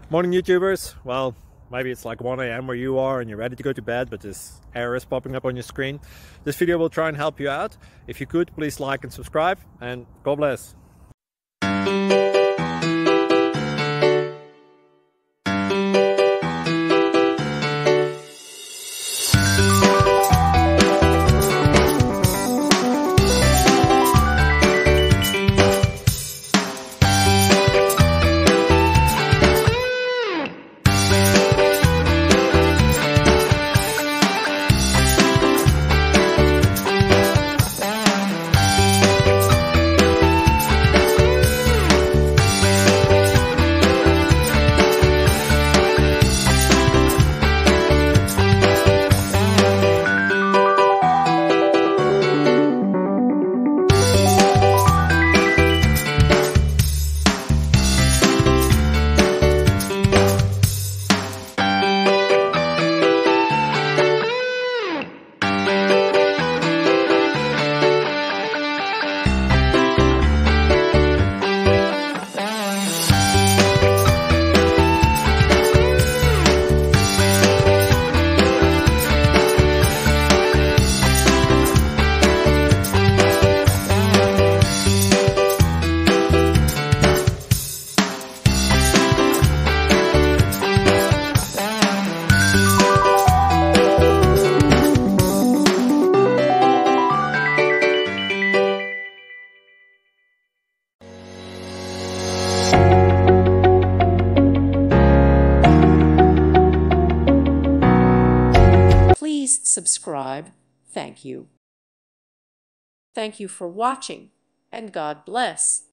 Morning YouTubers. Well, maybe it's like 1 a.m. where you are and you're ready to go to bed, but this error is popping up on your screen. This video will try and help you out. If you could, please like and subscribe, and God bless. Please subscribe. Thank you. Thank you for watching, and God bless.